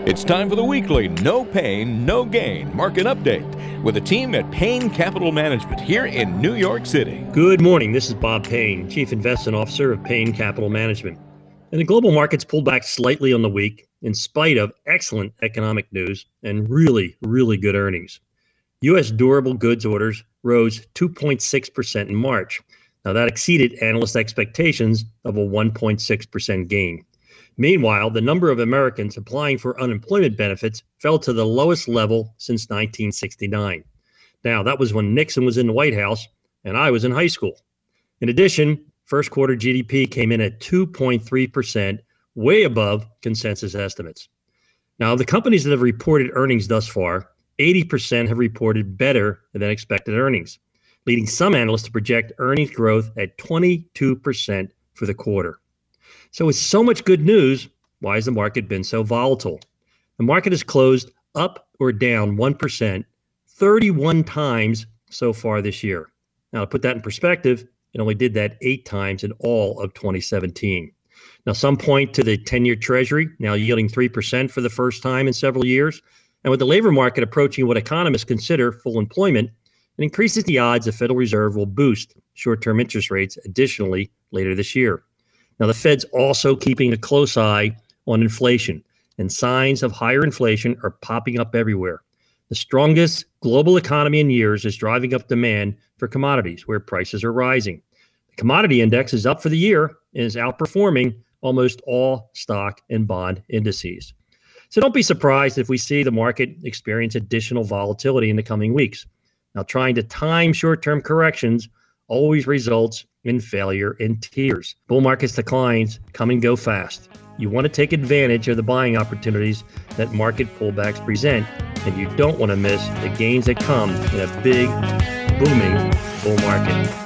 It's time for the weekly No Pain, No Gain market update with the team at Payne Capital Management here in New York City. Good morning. This is Bob Payne, Chief Investment Officer of Payne Capital Management. And the global markets pulled back slightly on the week in spite of excellent economic news and really good earnings. U.S. durable goods orders rose 2.6% in March. Now that exceeded analyst expectations of a 1.6% gain. Meanwhile, the number of Americans applying for unemployment benefits fell to the lowest level since 1969. Now, that was when Nixon was in the White House and I was in high school. In addition, first quarter GDP came in at 2.3%, way above consensus estimates. Now, of the companies that have reported earnings thus far, 80% have reported better than expected earnings, leading some analysts to project earnings growth at 22% for the quarter. So with so much good news, why has the market been so volatile? The market has closed up or down 1% 31 times so far this year. Now, to put that in perspective, it only did that 8 times in all of 2017. Now, some point to the 10-year Treasury now yielding 3% for the first time in several years. And with the labor market approaching what economists consider full employment, it increases the odds the Federal Reserve will boost short-term interest rates additionally later this year. Now, the Fed's also keeping a close eye on inflation, and signs of higher inflation are popping up everywhere. The strongest global economy in years is driving up demand for commodities where prices are rising. The commodity index is up for the year and is outperforming almost all stock and bond indices. So don't be surprised if we see the market experience additional volatility in the coming weeks. Now, trying to time short-term corrections always results in failure and tears. Bull markets declines come and go fast. You want to take advantage of the buying opportunities that market pullbacks present, and you don't want to miss the gains that come in a big, booming bull market.